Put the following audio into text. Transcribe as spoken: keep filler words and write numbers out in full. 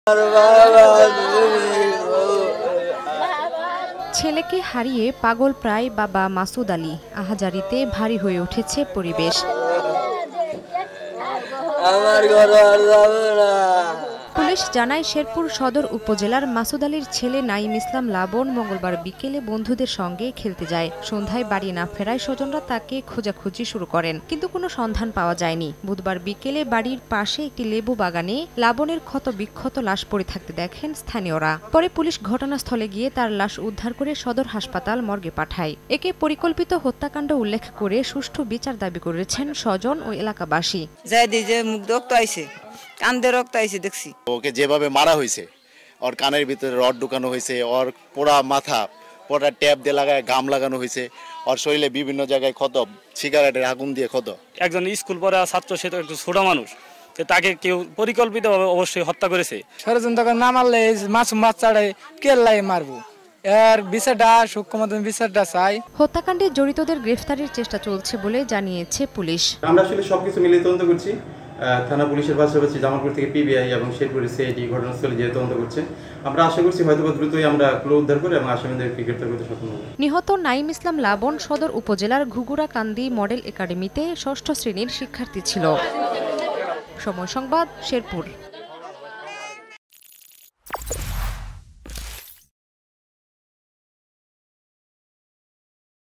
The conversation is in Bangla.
ছেলেকে হারিয়ে পাগল প্রায় বাবা মাসুদ আলী। আহাজারিতে ভারী হয়ে উঠেছে পরিবেশ। পুলিশ জানায়, শেরপুর সদর উপজেলার মাসুদ আলীর ছেলে নাইম ইসলাম লাবণ মঙ্গলবার বিকেলে বন্ধুদের সঙ্গে খেলতে যায়। সন্ধ্যায় বাড়ি না ফেরায় স্বজনরা তাকে খোঁজাখুঁজি শুরু করেন, কিন্তু কোনো সন্ধান পাওয়া যায়নি। বুধবার বিকেলে বাড়ির পাশে একটি লেবু বাগানে লাবণের ক্ষত বিক্ষত লাশ পড়ে থাকতে দেখেন স্থানীয়রা। পরে পুলিশ ঘটনাস্থলে গিয়ে তার লাশ উদ্ধার করে সদর হাসপাতাল মর্গে পাঠায়। একে পরিকল্পিত হত্যাকাণ্ড উল্লেখ করে সুষ্ঠু বিচার দাবি করেছেন স্বজন ও এলাকাবাসী। কান্দে রক্ত আইছে দেখছি। ওকে যেভাবে মারা হয়েছে, ওর কানের ভিতরে রড ঢুকানো হয়েছে, ওর পোড়া মাথা পোড়া ট্যাপ দিয়ে লাগায় গাম লাগানো হয়েছে, ওর শরীরে বিভিন্ন জায়গায় ক্ষত, সিগারেটের আগুন দিয়ে ক্ষত। একজন স্কুল পড়া ছাত্র, সে তো একটু ছোট মানুষ, তাকে কেউ পরিকল্পিতভাবে অবশ্যই হত্যা করেছে। ষড়যন্ত্র না মারলে মাসুম বাচ্চারে কেল্লাই মারবো। এর বিচারটা সূক্ষ্ম বিচারটা চাই। হত্যাকাণ্ডে জড়িতদের গ্রেফতারের চেষ্টা চলছে বলে জানিয়েছে পুলিশ। আমরা আসলে সবকিছু মিলিয়ে তদন্ত করছি। থানা পুলিশের পাশাপাশি জামালপুর থেকে পিবিআই এবং শেরপুর সিআইডি ঘটনাস্থলে যেয়ে তদন্ত করছে। আমরা আশা করছি হয়তো দ্রুতই আমরা ক্লু উদ্ধার করে এবং আসামিদেরকে গ্রেফতার করতে সক্ষম হব। নিহত নাইম ইসলাম লাবণ সদর উপজেলার ঘুঘুরাকান্দি মডেল একাডেমিতে ষষ্ঠ শ্রেণীর শিক্ষার্থী ছিল। সময় সংবাদ, শেরপুর।